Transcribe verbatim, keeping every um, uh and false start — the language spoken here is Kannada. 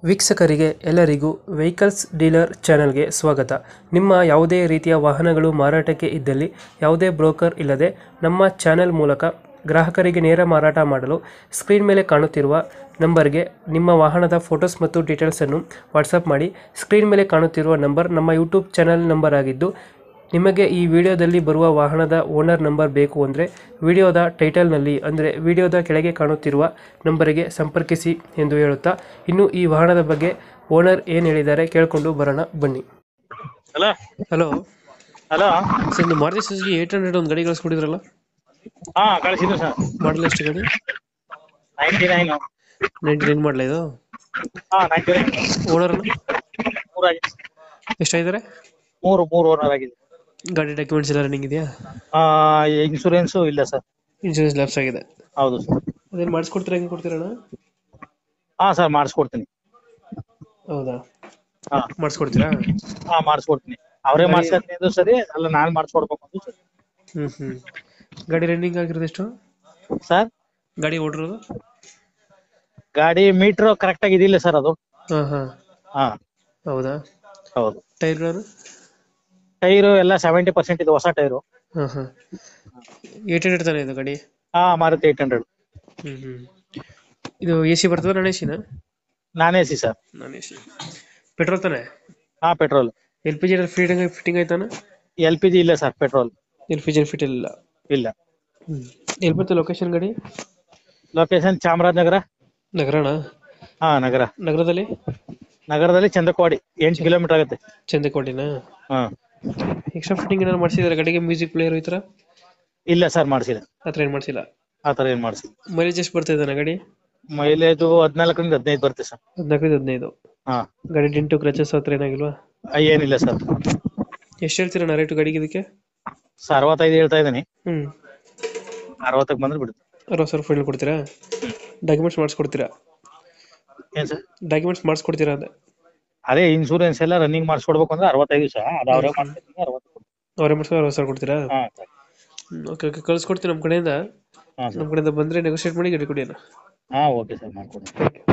ವೀಕ್ಷಕರಿಗೆ ಎಲ್ಲರಿಗೂ ವೆಹಿಕಲ್ಸ್ ಡೀಲರ್ ಚಾನೆಲ್ಗೆ ಸ್ವಾಗತ. ನಿಮ್ಮ ಯಾವುದೇ ರೀತಿಯ ವಾಹನಗಳು ಮಾರಾಟಕ್ಕೆ ಇದ್ದಲ್ಲಿ ಯಾವುದೇ ಬ್ರೋಕರ್ ಇಲ್ಲದೆ ನಮ್ಮ ಚಾನೆಲ್ ಮೂಲಕ ಗ್ರಾಹಕರಿಗೆ ನೇರ ಮಾರಾಟ ಮಾಡಲು ಸ್ಕ್ರೀನ್ ಮೇಲೆ ಕಾಣುತ್ತಿರುವ ನಂಬರ್ಗೆ ನಿಮ್ಮ ವಾಹನದ ಫೋಟೋಸ್ ಮತ್ತು ಡೀಟೇಲ್ಸನ್ನು ವಾಟ್ಸಪ್ ಮಾಡಿ. ಸ್ಕ್ರೀನ್ ಮೇಲೆ ಕಾಣುತ್ತಿರುವ ನಂಬರ್ ನಮ್ಮ ಯೂಟ್ಯೂಬ್ ಚಾನೆಲ್ ನಂಬರ್ ಆಗಿದ್ದು, ನಿಮಗೆ ಈ ವಿಡಿಯೋದಲ್ಲಿ ಬರುವ ವಾಹನದ ಓನರ್ ನಂಬರ್ ಬೇಕು ಅಂದರೆ ವಿಡಿಯೋದ ಟೈಟಲ್ನಲ್ಲಿ ಅಂದರೆ ವಿಡಿಯೋದ ಕೆಳಗೆ ಕಾಣುತ್ತಿರುವ ನಂಬರಿಗೆ ಸಂಪರ್ಕಿಸಿ ಎಂದು ಹೇಳುತ್ತಾ, ಇನ್ನು ಈ ವಾಹನದ ಬಗ್ಗೆ ಓನರ್ ಏನು ಹೇಳಿದ್ದಾರೆ ಕೇಳಿಕೊಂಡು ಬರೋಣ ಬನ್ನಿ. ಹಲೋ ಹಲೋ ಹಲೋ ಸರ್, ಇದು ಮಾರುತಿ ಸುಜುಕಿ ಏಟ್ ಹಂಡ್ರೆಡ್ ಒಂದು ಗಾಡಿ ಕಳಿಸ್ಕೊಟ್ಟಿದ್ರಲ್ಲ, ಹಾ ಕಳಿಸಿದ್ರು ಸರ್. ಮಾಡಲ್ ಎಷ್ಟು ಗಾಡಿ? ನೈಂಟಿ ನೈನ್ ನೈಂಟಿ ನೈನ್ ಮಾಡಲ ಇದು? ಹಾ ನೈಂಟಿ ನೈನ್ ಓನರ್ ಮೂರು ಆಗಿದೆ. ಎಷ್ಟಾಗಿದ್ದಾರೆ? ಮೂರು ಮೂರು ಓನರ್ ಆಗಿದೆ. ಗಾಡಿ ಡಾಕ್ಯುಮೆಂಟ್ಸ್ ಎಲ್ಲ ರನ್ನಿಂಗ್ ಇದೆಯಾ? ಆ ಇನ್ಶೂರೆನ್ಸ್ ಇಲ್ಲ ಸರ್. ಇನ್ಶೂರೆನ್ಸ್ ಲ್ಯಾಪ್ಸ್ ಆಗಿದೆ. ಹೌದು ಸರ್. ಅದೇನು ಮಾಡಿಸ್ಕೊಡ್ತೀರಾ, ಹೆಂಗೆ ಕೊಡ್ತೀರಣ್ಣ? ಹಾ ಸರ್ ಮಾಡಿಸ್ಕೊಡ್ತೀನಿ. ಹೌದಾ, ಹಾ ಮಾಡಿಸ್ಕೊಡ್ತೀರಾ? ಹಾ ಮಾಡಿಸ್ಕೊಡ್ತೀನಿ. ಅವರೇ ಮಾಡಿಸ್ಕೊಡ್ತೀನಿ ಅಂದ್ರು ಸರಿ, ಅಲ್ಲ ನಾನು ಮಾಡಿಸ್ಕೊಡ್ಬೇಕು ಅಂದ್ರು ಸರಿ. ಹ್ಮ್ ಹ್ಮ್ ಗಾಡಿ ರನ್ನಿಂಗ್ ಆಗಿರೋದು ಎಷ್ಟು ಸರ್? ಗಾಡಿ ಓಡಿರೋದು? ಗಾಡಿ ಮೀಟರ್ ಕರೆಕ್ಟ್ ಆಗಿ ಇದಿಲ್ಲ ಸರ್ ಅದು. ಹಾ ಹಾ ಹಾ ಹೌದಾ. ಹೌದು. ಟೈರ್ಗಳು? ಟೈರು ಎಲ್ಲ ಸೆವೆಂಟಿ ಪರ್ಸೆಂಟ್ ಇದು, ಹೊಸ ಟೈರು. ಹಾ ಹಾ ಏಟ್ ಹಂಡ್ರೆಡ್ ತಾನೆ ಇದು ಗಾಡಿ? ಹಾ ಮಾರುತಿ ಏಟ್ ಹಂಡ್ರೆಡ್. ಹ್ಮ್ ಹ್ಮ್ ಇದು ಎ ಸಿ ಬರ್ತದ, ನಾನ್ ಎ ಸಿನ? Non A C sir. Non A C. Petrol ತಾನೆ? ಹಾ petrol. L P G fitting fitting ಆಯ್ತಾನ? ಎಲ್ ಪಿ ಜಿ ಇಲ್ಲ sir, petrol. L P G fit ಇಲ್ಲ? ಇಲ್ಲ. ಹ್ಮ್ ಎಲ್ಲಿ ಬರ್ತದೆ ಲೊಕೇಶನ್ ಗಾಡಿ? ಲೊಕೇಶನ್ ಚಾಮರಾಜನಗರ. ನಗರಣ? ಹಾ ನಗರ. ನಗರದಲ್ಲಿ? ನಗರದಲ್ಲಿ ಚಂದಕವಾಡಿ, ಎಂಟು ಕಿಲೋಮೀಟರ್ ಆಗುತ್ತೆ. ಚಂದಕೋಟಿನ? ಹಾ. ಎಕ್ಸ್ಟ್ರಾ ಫಿಟ್ಟಿಂಗ್ ಏನಾದ್ರು ಮಾಡಿಸಿದಾರೆ ಗಾಡಿಗೆ? ಮ್ಯೂಸಿಕ್ ಪ್ಲೇಯರ್ ಈ ತರ? ಇಲ್ಲ ಸರ್ ಮಾಡಿಸಿಲ್ಲ. ಆ ಥರ ಏನು ಮಾಡಿಸಿಲ್ಲ? ಆ ತರ ಏನ್ ಮಾಡಿಸಿಲ್ಲ. ಮೈಲೇಜ್ ಎಷ್ಟು ಬರ್ತಾ ಇದ್ದಾನೆ ಗಾಡಿ? ಮೈಲೇಜ್ ಹದಿನಾಲ್ಕರಿಂದ ಹದಿನೈದು ಬರುತ್ತೆ ಸರ್. ಹದಿನಾಲ್ಕರಿಂದ ಹದಿನೈದು? ಹಾ. ಗಾಡಿ ಡೆಂಟು ಕ್ರಚಸ್ ಹತ್ರ ಏನಾಗಿಲ್ವಾ? ಏನಿಲ್ಲ ಸರ್. ಎಷ್ಟು ಹೇಳ್ತೀರಣ್ಣ ರೇಟು ಗಾಡಿಗೆ ಇದಕ್ಕೆ? ಸರ್ ಅರವತ್ತೈದು ಹೇಳ್ತಾ ಇದ್ದೀನಿ. ಹ್ಮ್ ಅರವತ್ತಕ್ಕೆ ಬಂದ್ರೆ ಬಿಡುತ್ತೆ. ಅರವತ್ತು ಸಾವಿರ ಫೈನಲ್ ಕೊಡ್ತೀರಾ? ಡಾಕ್ಯುಮೆಂಟ್ಸ್ ಮಾಡಿಸ್ಕೊಡ್ತೀರಾ? ಏನ್ ಸರ್? ಡಾಕ್ಯುಮೆಂಟ್ಸ್ ಮಾಡಿಸ್ಕೊಡ್ತೀರಾ ಅಂದೆ. ಅದೇ ಇನ್ಶೂರೆನ್ಸ್ ಎಲ್ಲ ರನ್ನಿಂಗ್ ಮಾಡಿಸ್ಕೊಡ್ಬೇಕು ಅಂದ್ರೆ ಅರವತ್ತೈದು ಸರ್. ಅದು ಅವರೇ ಮಾಡ್ತೀನಿ, ಅರವತ್ತು. ಅವರೇ ಮಾಡಿಸ್ಕೊ ಅರವತ್ತು ಸಾವಿರ ಕೊಡ್ತೀರಾ? ಹಾ ಸರ್. ಓಕೆ ಓಕೆ ಕಳ್ಸ್ಕೊಡ್ತೀನಿ ನಮ್ಮ ಕಡೆಯಿಂದ. ಹಾ ನಮ್ಮ ಸರ್. ಕಡೆಯಿಂದ ಬಂದರೆ ನೆಗೋಷಿಯೇಟ್ ಮಾಡಿ ಗಾಡಿ ಕೊಡಿ ಅಣ್ಣ. ಹಾ ಓಕೆ ಸರ್, ಮಾಡ್ಕೊಡ್ತೀನಿ.